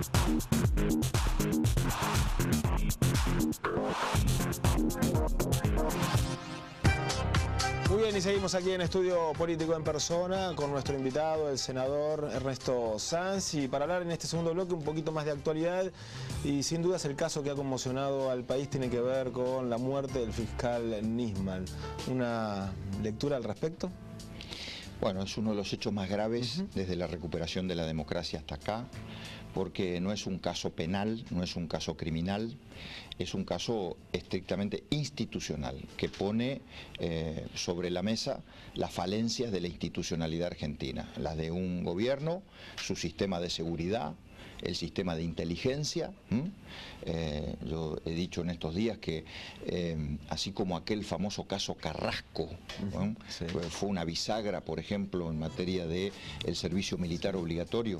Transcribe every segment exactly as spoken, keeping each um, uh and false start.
Muy bien, y seguimos aquí en Estudio Político en Persona con nuestro invitado, el senador Ernesto Sanz, y para hablar en este segundo bloque un poquito más de actualidad, y sin dudas el caso que ha conmocionado al país tiene que ver con la muerte del fiscal Nisman. ¿Una lectura al respecto? Bueno, es uno de los hechos más graves uh-huh. desde la recuperación de la democracia hasta acá, porque no es un caso penal, no es un caso criminal, es un caso estrictamente institucional, que pone eh, sobre la mesa las falencias de la institucionalidad argentina, las de un gobierno, su sistema de seguridad, el sistema de inteligencia. Eh, yo he dicho en estos días que eh, así como aquel famoso caso Carrasco, ¿no? Sí. fue, fue una bisagra, por ejemplo, en materia de el servicio militar obligatorio,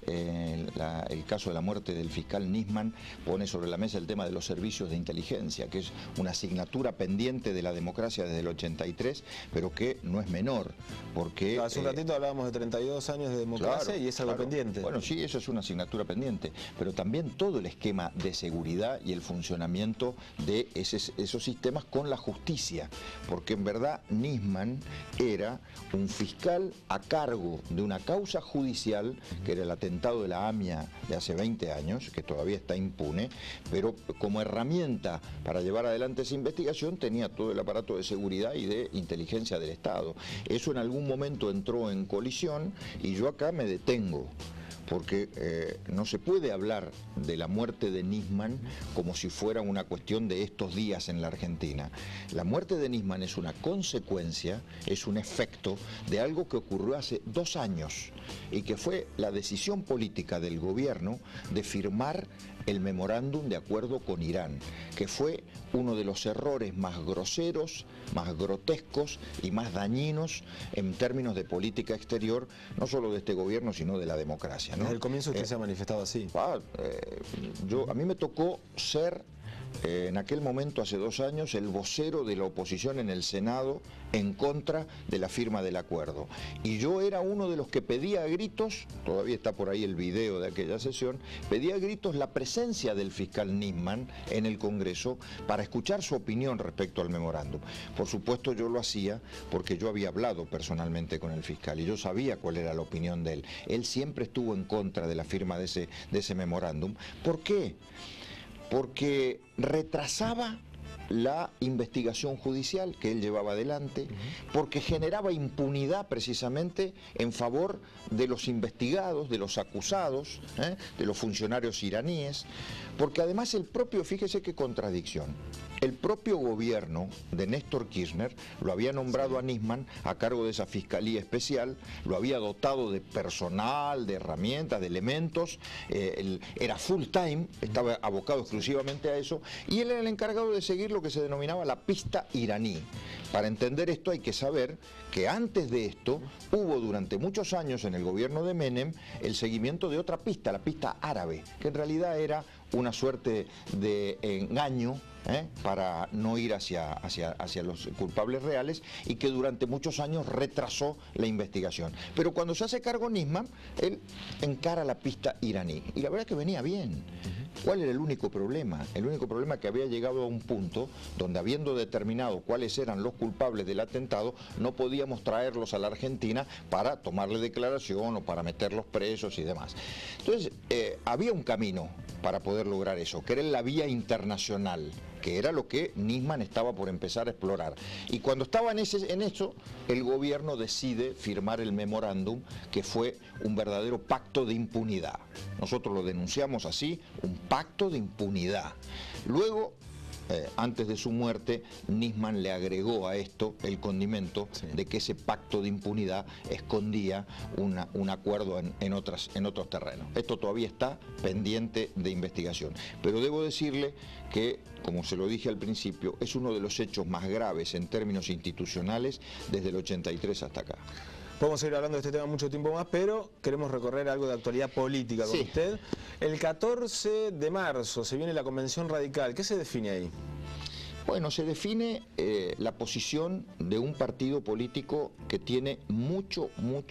eh, la, el caso de la muerte del fiscal Nisman pone sobre la mesa el tema de los servicios de inteligencia, que es una asignatura pendiente de la democracia desde el ochenta y tres, pero que no es menor, porque... Hace un ratito eh, hablábamos de treinta y dos años de democracia, claro, y es algo claro. pendiente. Bueno, sí, eso es una asignatura pendiente, pero también todo el esquema de seguridad y el funcionamiento de ese, esos sistemas con la justicia, porque en verdad Nisman era un fiscal a cargo de una causa judicial, que era el atentado de la AMIA de hace veinte años, que todavía está impune, pero como herramienta para llevar adelante esa investigación tenía todo el aparato de seguridad y de inteligencia del Estado. Eso en algún momento entró en colisión y yo acá me detengo, porque eh, no se puede hablar de la muerte de Nisman como si fuera una cuestión de estos días en la Argentina. La muerte de Nisman es una consecuencia, es un efecto de algo que ocurrió hace dos años y que fue la decisión política del gobierno de firmar el memorándum de acuerdo con Irán, que fue uno de los errores más groseros, más grotescos y más dañinos en términos de política exterior, no solo de este gobierno, sino de la democracia, ¿no? Desde el comienzo usted eh, se ha manifestado así. Ah, eh, yo, a mí me tocó ser... Eh, en aquel momento, hace dos años, el vocero de la oposición en el Senado en contra de la firma del acuerdo. Y yo era uno de los que pedía a gritos, todavía está por ahí el video de aquella sesión, pedía a gritos la presencia del fiscal Nisman en el Congreso para escuchar su opinión respecto al memorándum. Por supuesto yo lo hacía porque yo había hablado personalmente con el fiscal y yo sabía cuál era la opinión de él. Él siempre estuvo en contra de la firma de ese, de ese memorándum. ¿Por qué? Porque retrasaba la investigación judicial que él llevaba adelante, porque generaba impunidad precisamente en favor de los investigados, de los acusados, ¿eh? de los funcionarios iraníes, porque además el propio, fíjese qué contradicción, el propio gobierno de Néstor Kirchner lo había nombrado a Nisman a cargo de esa fiscalía especial, lo había dotado de personal, de herramientas, de elementos, eh, él era full time, estaba abocado exclusivamente a eso, y él era el encargado de seguir lo que se denominaba la pista iraní. Para entender esto hay que saber que antes de esto hubo durante muchos años en el gobierno de Menem el seguimiento de otra pista, la pista árabe, que en realidad era una suerte de engaño ¿eh? para no ir hacia, hacia, hacia los culpables reales y que durante muchos años retrasó la investigación. Pero cuando se hace cargo Nisman, él encara la pista iraní y la verdad es que venía bien. ¿Cuál era el único problema? El único problema que había llegado a un punto donde, habiendo determinado cuáles eran los culpables del atentado, no podíamos traerlos a la Argentina para tomarle declaración o para meterlos presos y demás. Entonces, eh, había un camino para poder lograr eso, que era la vía internacional, que era lo que Nisman estaba por empezar a explorar. Y cuando estaba en, ese, en eso, el gobierno decide firmar el memorándum, que fue un verdadero pacto de impunidad. Nosotros lo denunciamos así, un pacto de impunidad. Luego, eh, antes de su muerte, Nisman le agregó a esto el condimento sí. de que ese pacto de impunidad escondía una, un acuerdo en, en, otras, en otros terrenos. Esto todavía está pendiente de investigación. Pero debo decirle que, como se lo dije al principio, es uno de los hechos más graves en términos institucionales desde el ochenta y tres hasta acá. Podemos seguir hablando de este tema mucho tiempo más, pero queremos recorrer algo de actualidad política con sí. usted. El catorce de marzo se viene la Convención Radical. ¿Qué se define ahí? Bueno, se define eh, la posición de un partido político que tiene mucho, mucho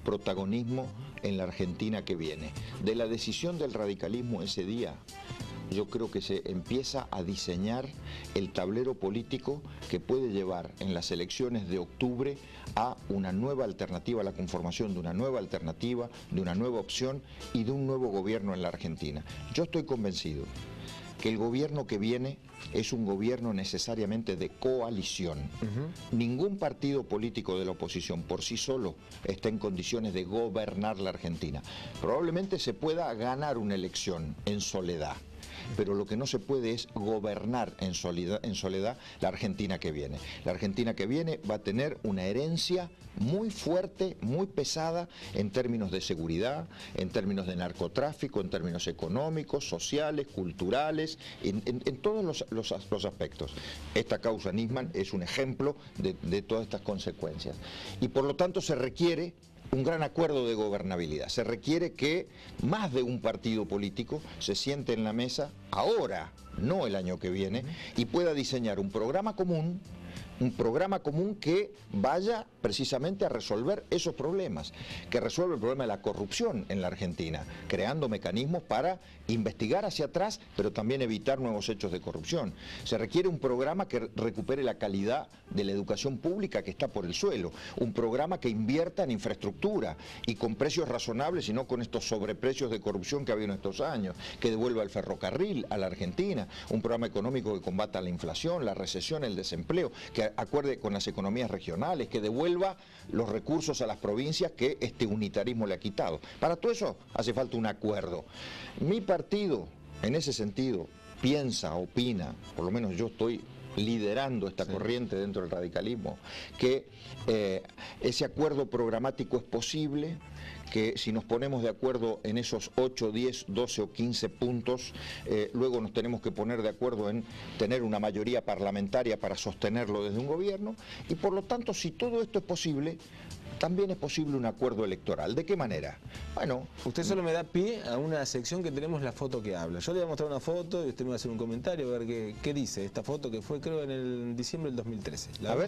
protagonismo en la Argentina que viene. De la decisión del radicalismo ese día, yo creo que se empieza a diseñar el tablero político que puede llevar en las elecciones de octubre a una nueva alternativa, a la conformación de una nueva alternativa, de una nueva opción y de un nuevo gobierno en la Argentina. Yo estoy convencido que el gobierno que viene es un gobierno necesariamente de coalición. Uh-huh. Ningún partido político de la oposición por sí solo está en condiciones de gobernar la Argentina. Probablemente se pueda ganar una elección en soledad, pero lo que no se puede es gobernar en soledad, en soledad la Argentina que viene. La Argentina que viene va a tener una herencia muy fuerte, muy pesada en términos de seguridad, en términos de narcotráfico, en términos económicos, sociales, culturales, en, en, en todos los, los, los aspectos. Esta causa Nisman es un ejemplo de, de todas estas consecuencias. Y por lo tanto se requiere un gran acuerdo de gobernabilidad. Se requiere que más de un partido político se siente en la mesa ahora, no el año que viene, y pueda diseñar un programa común, un programa común que vaya precisamente a resolver esos problemas, que resuelva el problema de la corrupción en la Argentina, creando mecanismos para investigar hacia atrás, pero también evitar nuevos hechos de corrupción. Se requiere un programa que recupere la calidad de la educación pública que está por el suelo, un programa que invierta en infraestructura y con precios razonables y no con estos sobreprecios de corrupción que ha habido en estos años, que devuelva el ferrocarril a la Argentina, un programa económico que combata la inflación, la recesión, el desempleo, que acuerde con las economías regionales, que devuelva los recursos a las provincias que este unitarismo le ha quitado. Para todo eso hace falta un acuerdo. Mi partido, en ese sentido, piensa, opina, por lo menos yo estoy liderando esta sí. corriente dentro del radicalismo, que eh, ese acuerdo programático es posible, que si nos ponemos de acuerdo en esos ocho, diez, doce o quince puntos, eh, luego nos tenemos que poner de acuerdo en tener una mayoría parlamentaria para sostenerlo desde un gobierno, y por lo tanto, si todo esto es posible, también es posible un acuerdo electoral. ¿De qué manera? Bueno, usted solo me da pie a una sección que tenemos la foto que habla. Yo le voy a mostrar una foto y usted me va a hacer un comentario, a ver qué, qué dice esta foto que fue creo en el diciembre del dos mil trece. ¿La a ver.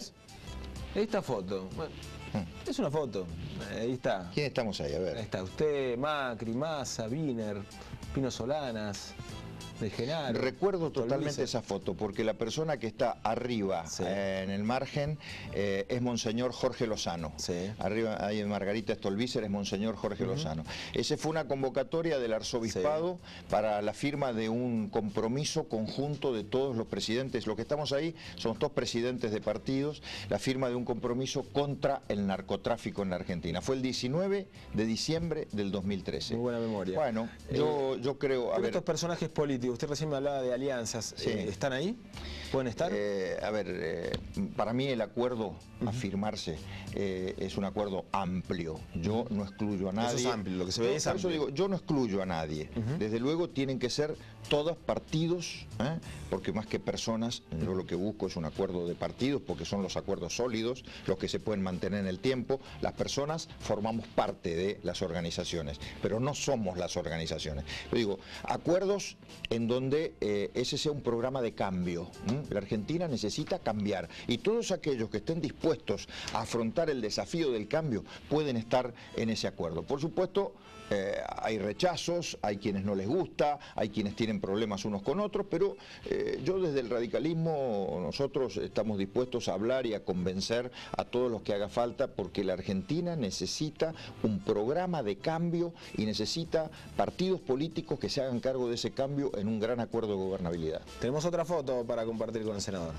Esta foto, bueno, hmm. es una foto, ahí está. ¿Quién estamos ahí? A ver. Ahí está usted, Macri, Massa, Wiener, Pino Solanas, de Genaro. Recuerdo totalmente esa foto, porque la persona que está arriba, sí. eh, en el margen, eh, es Monseñor Jorge Lozano. Sí. Arriba, ahí en Margarita Stolbizer, es Monseñor Jorge uh-huh. Lozano. Esa fue una convocatoria del arzobispado sí. para la firma de un compromiso conjunto de todos los presidentes. Los que estamos ahí somos todos presidentes de partidos, la firma de un compromiso contra el narcotráfico en la Argentina. Fue el diecinueve de diciembre del dos mil trece. Muy buena memoria. Bueno, yo, eh, yo creo... A ver, estos personajes políticos, usted recién me hablaba de alianzas, sí. eh, ¿están ahí? ¿Pueden estar? Eh, a ver, eh, para mí el acuerdo uh-huh. a firmarse eh, es un acuerdo amplio. Yo no excluyo a nadie. Eso es amplio, lo que se ve es amplio. Por eso digo, yo no excluyo a nadie. Uh-huh. Desde luego tienen que ser todos partidos, ¿eh? porque más que personas, yo lo que busco es un acuerdo de partidos, porque son los acuerdos sólidos, los que se pueden mantener en el tiempo. Las personas formamos parte de las organizaciones, pero no somos las organizaciones. Yo digo, acuerdos en donde eh, ese sea un programa de cambio. ¿eh? La Argentina necesita cambiar, y todos aquellos que estén dispuestos a afrontar el desafío del cambio pueden estar en ese acuerdo. Por supuesto, Eh, hay rechazos, hay quienes no les gusta, hay quienes tienen problemas unos con otros, pero eh, yo desde el radicalismo, nosotros estamos dispuestos a hablar y a convencer a todos los que haga falta, porque la Argentina necesita un programa de cambio y necesita partidos políticos que se hagan cargo de ese cambio en un gran acuerdo de gobernabilidad. Tenemos otra foto para compartir con el senador.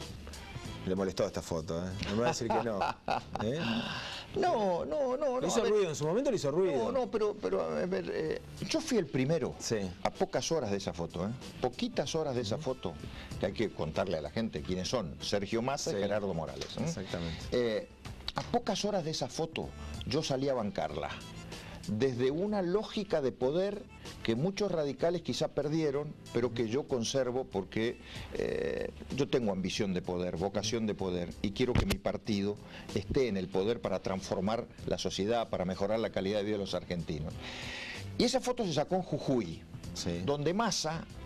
Le molestó esta foto, ¿eh? No me va a decir que no. ¿Eh? No, no, no. Le hizo no, ruido, en su momento le hizo ruido. No, no, pero, pero a ver, eh, yo fui el primero sí. a pocas horas de esa foto, ¿eh? Poquitas horas de esa uh-huh. foto, que hay que contarle a la gente quiénes son, Sergio Massa sí. y Gerardo Morales. ¿eh? Exactamente. Eh, a pocas horas de esa foto yo salí a bancarla, desde una lógica de poder que muchos radicales quizá perdieron, pero que yo conservo porque eh, yo tengo ambición de poder, vocación de poder, y quiero que mi partido esté en el poder para transformar la sociedad, para mejorar la calidad de vida de los argentinos. Y esa foto se sacó en Jujuy, sí. donde Massa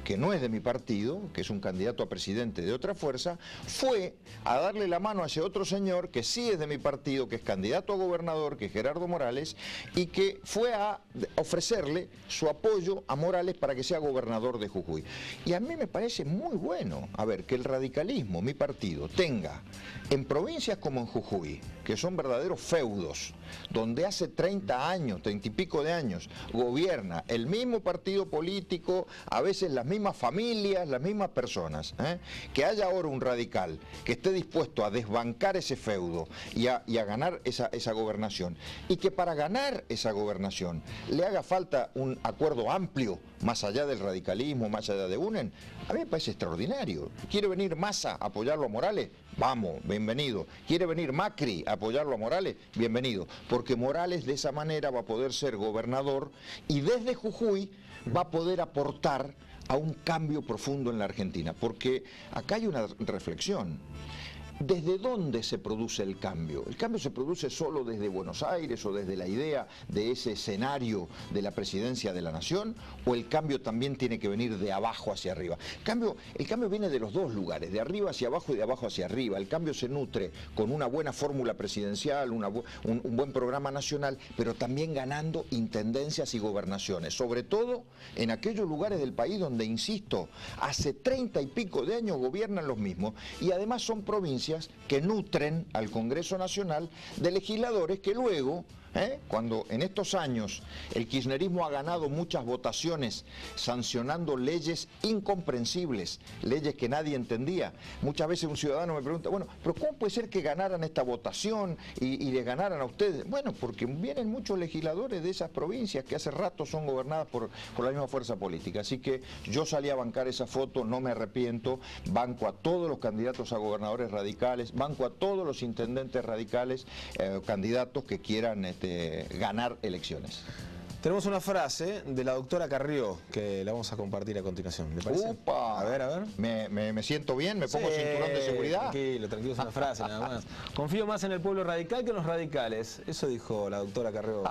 que no es de mi partido, que es un candidato a presidente de otra fuerza, fue a darle la mano a ese otro señor que sí es de mi partido, que es candidato a gobernador, que es Gerardo Morales, y que fue a ofrecerle su apoyo a Morales para que sea gobernador de Jujuy. Y a mí me parece muy bueno, a ver, que el radicalismo, mi partido, tenga en provincias como en Jujuy, que son verdaderos feudos, donde hace treinta años, treinta y pico de años, gobierna el mismo partido político, a veces las mismas familias, las mismas personas, ¿eh? Que haya ahora un radical que esté dispuesto a desbancar ese feudo y a, y a ganar esa, esa gobernación, y que para ganar esa gobernación le haga falta un acuerdo amplio, más allá del radicalismo, más allá de UNEN, a mí me parece extraordinario. ¿Quiere venir Massa a apoyarlo a Morales? Vamos, bienvenido. ¿Quiere venir Macri a apoyarlo a Morales? Bienvenido. Porque Morales de esa manera va a poder ser gobernador y desde Jujuy va a poder aportar a un cambio profundo en la Argentina. Porque acá hay una reflexión. ¿Desde dónde se produce el cambio? ¿El cambio se produce solo desde Buenos Aires o desde la idea de ese escenario de la presidencia de la nación? ¿O el cambio también tiene que venir de abajo hacia arriba? El cambio, el cambio viene de los dos lugares, de arriba hacia abajo y de abajo hacia arriba. El cambio se nutre con una buena fórmula presidencial, una, un, un buen programa nacional, pero también ganando intendencias y gobernaciones. Sobre todo en aquellos lugares del país donde, insisto, hace treinta y pico de años gobiernan los mismos y además son provincias que nutren al Congreso Nacional de legisladores que luego, ¿eh? cuando en estos años el kirchnerismo ha ganado muchas votaciones sancionando leyes incomprensibles, leyes que nadie entendía. Muchas veces un ciudadano me pregunta, bueno, pero ¿cómo puede ser que ganaran esta votación y, y les ganaran a ustedes? Bueno, porque vienen muchos legisladores de esas provincias que hace rato son gobernadas por, por la misma fuerza política. Así que yo salí a bancar esa foto, no me arrepiento, banco a todos los candidatos a gobernadores radicales, banco a todos los intendentes radicales, eh, candidatos que quieran este, ganar elecciones. Tenemos una frase de la doctora Carrió que la vamos a compartir a continuación. ¿Le parece? ¡Upa! A ver, a ver. ¿Me, me, me siento bien? ¿Me pongo sí, cinturón de seguridad? Tranquilo, tranquilo, es una frase nada más. Confío más en el pueblo radical que en los radicales. Eso dijo la doctora Carrió.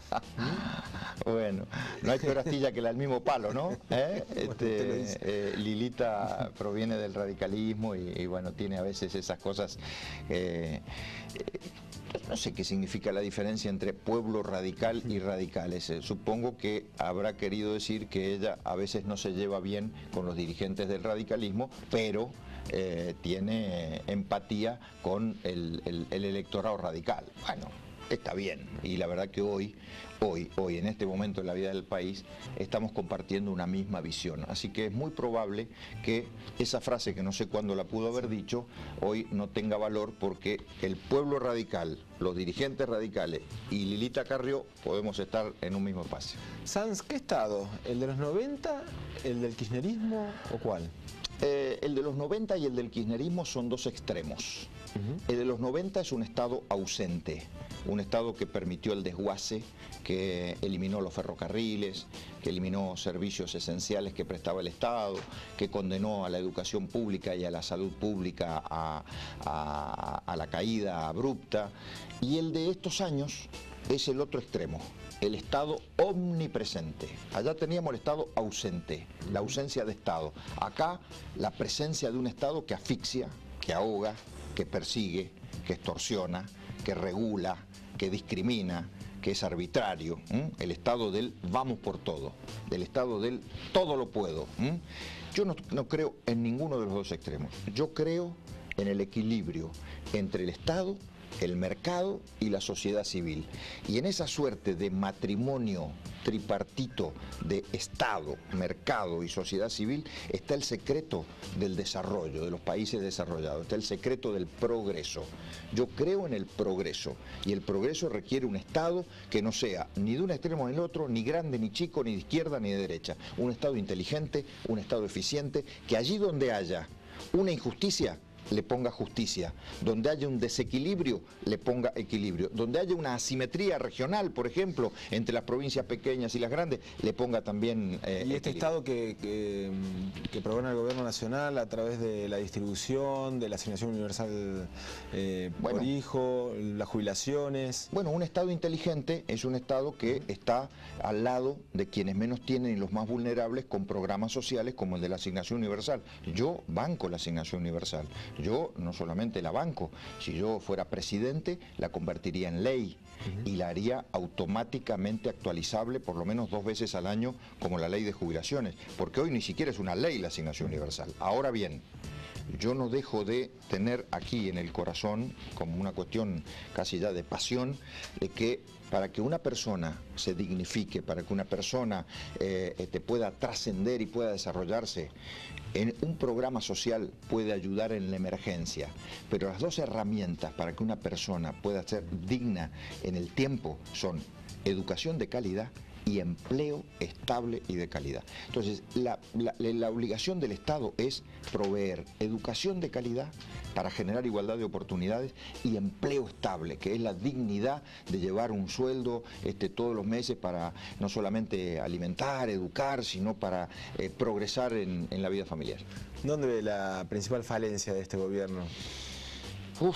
Bueno, no hay peor astilla que la del mismo palo, ¿no? ¿Eh? Este, eh, Lilita proviene del radicalismo y, y bueno, tiene a veces esas cosas... Eh, eh, no sé qué significa la diferencia entre pueblo radical y radicales. Eh, supongo que habrá querido decir que ella a veces no se lleva bien con los dirigentes del radicalismo, pero eh, tiene empatía con el, el, el electorado radical. Bueno, está bien. Y la verdad que hoy, hoy, hoy, en este momento de la vida del país, estamos compartiendo una misma visión. Así que es muy probable que esa frase, que no sé cuándo la pudo haber dicho, hoy no tenga valor porque el pueblo radical, los dirigentes radicales y Lilita Carrió podemos estar en un mismo espacio. Sanz, ¿qué estado? ¿El de los noventa? ¿El del kirchnerismo o cuál? Eh, el de los noventa y el del kirchnerismo son dos extremos. Uh-huh. El de los noventa es un estado ausente, un estado que permitió el desguace, que eliminó los ferrocarriles, que eliminó servicios esenciales que prestaba el Estado, que condenó a la educación pública y a la salud pública a, a, a la caída abrupta. Y el de estos años es el otro extremo, el Estado omnipresente. Allá teníamos el Estado ausente, la ausencia de Estado. Acá la presencia de un Estado que asfixia, que ahoga, que persigue, que extorsiona, que regula, que discrimina, que es arbitrario. ¿eh? El Estado del vamos por todo, del Estado del todo lo puedo. ¿eh? Yo no, no creo en ninguno de los dos extremos. Yo creo en el equilibrio entre el Estado, el mercado y la sociedad civil. Y en esa suerte de matrimonio tripartito de Estado, mercado y sociedad civil está el secreto del desarrollo de los países desarrollados, está el secreto del progreso. Yo creo en el progreso y el progreso requiere un Estado que no sea ni de un extremo ni del otro, ni grande ni chico, ni de izquierda ni de derecha. Un Estado inteligente, un Estado eficiente, que allí donde haya una injusticia le ponga justicia. Donde haya un desequilibrio, le ponga equilibrio. Donde haya una asimetría regional, por ejemplo, entre las provincias pequeñas y las grandes, le ponga también eh, Y este equilibrio. Estado que, que, que propone el Gobierno Nacional a través de la distribución, de la asignación universal eh, Bueno. por hijo, las jubilaciones. Bueno, un Estado inteligente es un Estado que está al lado de quienes menos tienen y los más vulnerables, con programas sociales como el de la asignación universal. Yo banco la asignación universal. Yo no solamente la banco, si yo fuera presidente la convertiría en ley y la haría automáticamente actualizable por lo menos dos veces al año, como la ley de jubilaciones, porque hoy ni siquiera es una ley la asignación universal. Ahora bien, yo no dejo de tener aquí en el corazón, como una cuestión casi ya de pasión, de que para que una persona se dignifique, para que una persona eh, te pueda trascender y pueda desarrollarse, en un programa social puede ayudar en la emergencia, pero las dos herramientas para que una persona pueda ser digna en el tiempo son educación de calidad y empleo estable y de calidad. Entonces, la, la, la obligación del Estado es proveer educación de calidad para generar igualdad de oportunidades y empleo estable, que es la dignidad de llevar un sueldo este, todos los meses para no solamente alimentar, educar, sino para eh, progresar en, en la vida familiar. ¿Dónde ve la principal falencia de este gobierno? Uf,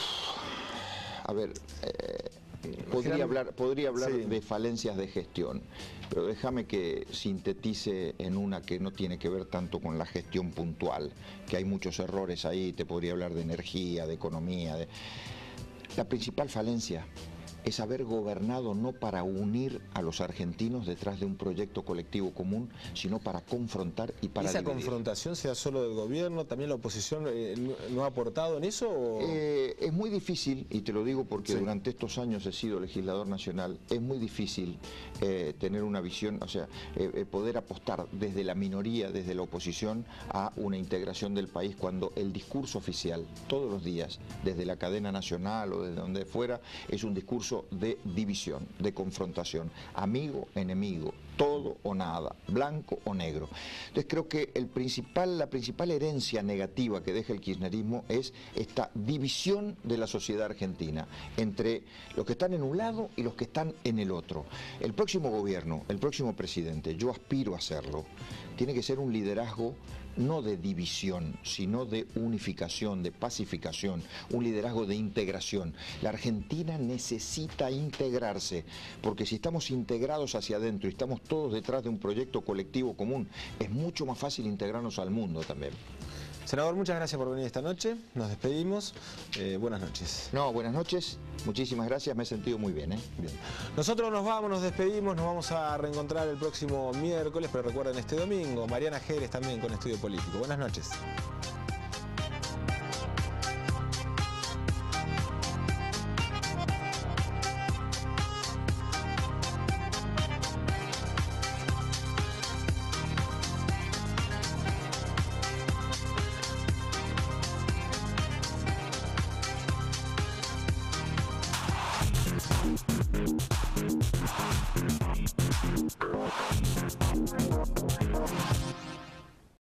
a ver... Eh, Podría hablar, podría hablar sí. de falencias de gestión, pero déjame que sintetice en una que no tiene que ver tanto con la gestión puntual, que hay muchos errores ahí, te podría hablar de energía, de economía. De... La principal falencia es haber gobernado no para unir a los argentinos detrás de un proyecto colectivo común, sino para confrontar y para ¿Esa dividir. confrontación sea solo del gobierno? ¿También la oposición eh, no ha aportado en eso? O... Eh, es muy difícil, y te lo digo porque sí. durante estos años he sido legislador nacional, es muy difícil eh, tener una visión, o sea, eh, eh, poder apostar desde la minoría, desde la oposición, a una integración del país cuando el discurso oficial, todos los días, desde la cadena nacional o desde donde fuera, es un discurso de división, de confrontación, amigo, enemigo, todo o nada, blanco o negro. Entonces creo que el principal, la principal herencia negativa que deja el kirchnerismo es esta división de la sociedad argentina entre los que están en un lado y los que están en el otro. El próximo gobierno, el próximo presidente, yo aspiro a hacerlo, tiene que ser un liderazgo no de división, sino de unificación, de pacificación, un liderazgo de integración. La Argentina necesita integrarse, porque si estamos integrados hacia adentro y estamos todos detrás de un proyecto colectivo común, es mucho más fácil integrarnos al mundo también. Senador, muchas gracias por venir esta noche, nos despedimos, eh, buenas noches. No, buenas noches, muchísimas gracias, me he sentido muy bien, ¿eh? Bien. Nosotros nos vamos, nos despedimos, nos vamos a reencontrar el próximo miércoles, pero recuerden este domingo, Mariana Jerez también con Estudio Político. Buenas noches.